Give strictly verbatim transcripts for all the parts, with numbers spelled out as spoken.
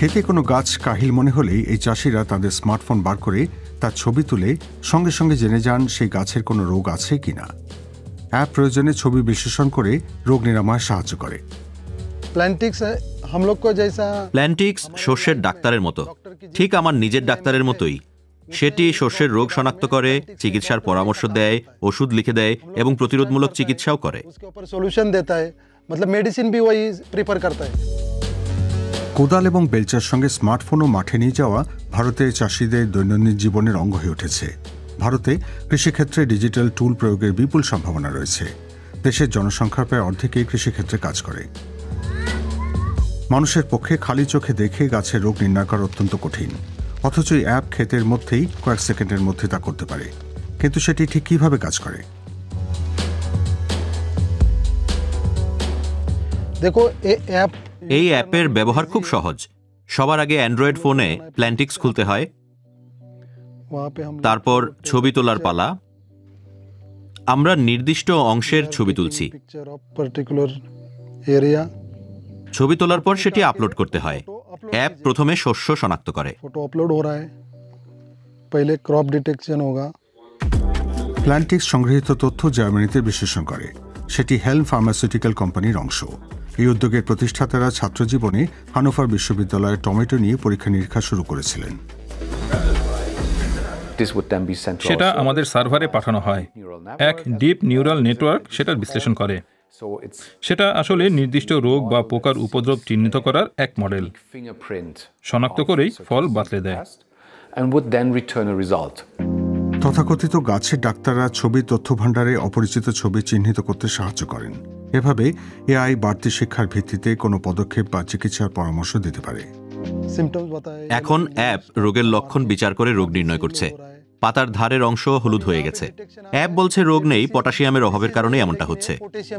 খেতে কোনো গাছ কাহিল মনে হলেই এই চাষিরা তাদের স্মার্টফোন বার করে তার ছবি তুলে সঙ্গে সঙ্গে জেনে যান সেই গাছের কোনো রোগ আছে কিনা। অ্যাপ প্রয়োজনে ছবি বিশ্লেষণ করে রোগ নিরাময়ে সাহায্য করে। প্ল্যান্টিক্স শস্যের ডাক্তারের মতো, ঠিক আমার নিজের ডাক্তারের মতোই। সেটি শস্যের রোগ শনাক্ত করে, চিকিৎসার পরামর্শ দেয়, ওষুধ লিখে দেয় এবং প্রতিরোধমূলক চিকিৎসাও করে। কোদাল এবং বেলচার সঙ্গে স্মার্টফোনও মাঠে নিয়ে যাওয়া ভারতের চাষিদের দৈনন্দিন জীবনের অঙ্গ হয়ে উঠেছে। ভারতে কৃষিক্ষেত্রে ডিজিটাল টুল প্রয়োগের বিপুল সম্ভাবনা রয়েছে। দেশের জনসংখ্যার প্রায় অর্ধেকই কৃষিক্ষেত্রে কাজ করে। মানুষের পক্ষে খালি চোখে দেখে গাছের রোগ নির্ণয় করা অত্যন্ত কঠিন, অথচ এই অ্যাপ ক্ষেতের মধ্যেই কয়েক সেকেন্ডের মধ্যে তা করতে পারে। কিন্তু সেটি ঠিক কিভাবে কাজ করে? দেখো, এই অ্যাপের ব্যবহার খুব সহজ। সবার আগে অ্যান্ড্রয়েড ফোনে প্ল্যান্টিক্স খুলতে হয়, তারপর ছবি তোলার পালা। আমরা নির্দিষ্ট অংশের ছবি তুলছি। ছবি তোলার পর সেটি আপলোড করতে হয়। অ্যাপ প্রথমে শস্য শনাক্ত করে। প্ল্যান্টিক্স সংগৃহীত তথ্য জার্মানিতে বিশ্লেষণ করে। সেটি হেলম ফার্মাসিউটিক্যাল কোম্পানির অংশ। এই উদ্যোগের প্রতিষ্ঠাতারা ছাত্রজীবনে হানোভার বিশ্ববিদ্যালয়ে টমেটো নিয়ে পরীক্ষা নিরীক্ষা শুরু করেছিলেন। সেটা আমাদের সার্ভারে পাঠানো হয়। এক ডিপ নিউরাল নেটওয়ার্ক সেটার বিশ্লেষণ করে। সেটা আসলে নির্দিষ্ট রোগ বা পোকার উপদ্রব চিহ্নিত করার এক মডেল। শনাক্ত করেই ফল বাতলে দেয়। তথাকথিত গাছের ডাক্তাররা ছবির তথ্য ভাণ্ডারে অপরিচিত ছবি চিহ্নিত করতে সাহায্য করেন। এভাবে এআই বাড়তি শিক্ষার ভিত্তিতে কোনো পদক্ষেপ বা চিকিৎসার পরামর্শ দিতে পারে। এখন অ্যাপ রোগের লক্ষণ বিচার করে রোগ নির্ণয় করছে। পাতার ধারের অংশ হলুদ হয়ে গেছে। অ্যাপ বলছে রোগ নেই, পটাশিয়ামের অভাবের কারণে এমনটা হচ্ছে।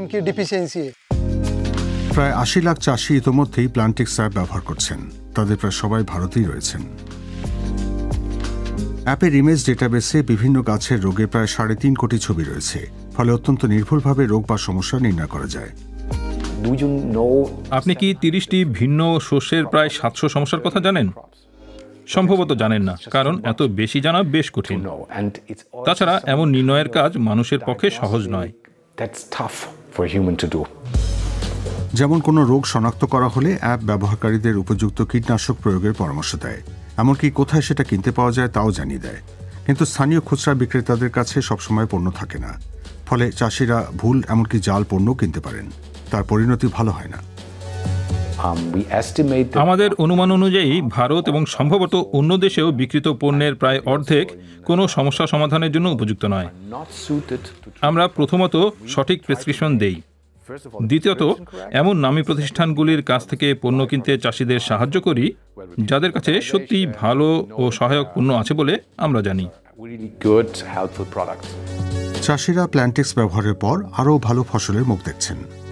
প্রায় আশি লাখ চাষি ইতোমধ্যেই প্ল্যান্টিক্স অ্যাপ ব্যবহার করছেন। তাদের প্রায় সবাই ভারতেই রয়েছেন। অ্যাপের ইমেজ ডেটাবেসে বিভিন্ন গাছের রোগে প্রায় সাড়ে তিন কোটি ছবি রয়েছে। ফলে অত্যন্ত নির্ভুলভাবে রোগ বা সমস্যা নির্ণয় করা যায়। আপনি কি তিরিশটি ভিন্ন শস্যের প্রায় সাতশো সমস্যার কথা জানেন? সম্ভবত জানেন না, কারণ এত বেশি জানা বেশ কঠিন। তাছাড়া এমন নির্ণয়ের কাজ মানুষের পক্ষে সহজ নয়। যেমন কোনো রোগ শনাক্ত করা হলে অ্যাপ ব্যবহারকারীদের উপযুক্ত কীটনাশক প্রয়োগের পরামর্শ দেয়। এমনকি কোথায় সেটা কিনতে পাওয়া যায় তাও জানিয়ে দেয়। কিন্তু স্থানীয় খুচরা বিক্রেতাদের কাছে সবসময় পণ্য থাকে না। ফলে চাষিরা ভুল এমনকি জাল পণ্য কিনতে পারেন। তার পরিণতি ভালো হয় না। আমাদের অনুমান অনুযায়ী ভারত এবং সম্ভবত অন্য দেশেও বিক্রিত পণ্যের প্রায় অর্ধেক কোনো সমস্যা সমাধানের জন্য উপযুক্ত নয়। আমরা প্রথমত সঠিক প্রেসক্রিপশন দেই। দ্বিতীয়ত এমন নামী প্রতিষ্ঠানগুলির কাছ থেকে পণ্য কিনতে চাষিদের সাহায্য করি যাদের কাছে সত্যি ভালো ও সহায়ক পণ্য আছে বলে আমরা জানি। চাষিরা প্ল্যান্টিক্স ব্যবহারের পর আরও ভালো ফসলের মুখ দেখছেন।